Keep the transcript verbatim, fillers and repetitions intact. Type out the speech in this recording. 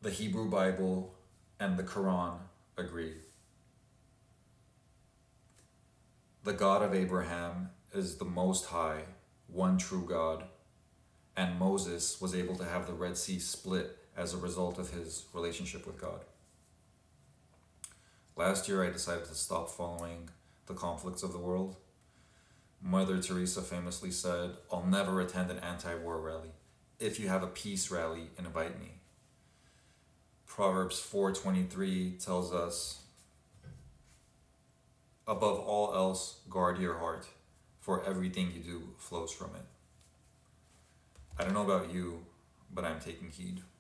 the Hebrew Bible and the Quran agree. The God of Abraham is the Most High, one true God, and Moses was able to have the Red Sea split as a result of his relationship with God. Last year, I decided to stop following the conflicts of the world. Mother Teresa famously said, "I'll never attend an anti-war rally. If you have a peace rally, invite me." Proverbs four twenty-three tells us, "Above all else, guard your heart, for everything you do flows from it." I don't know about you, but I'm taking heed.